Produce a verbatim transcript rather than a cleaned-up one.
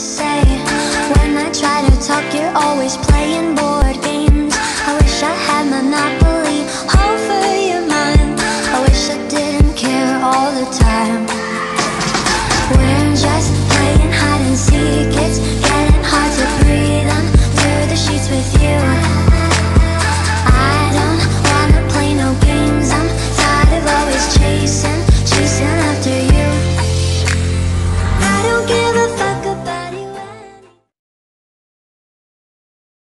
say. When I try to talk, you're always playing